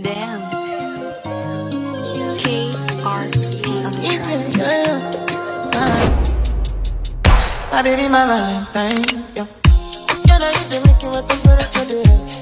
Damn. KRT on the track. My baby, my Valentine, yeah. Can I hit the make you a temperature this?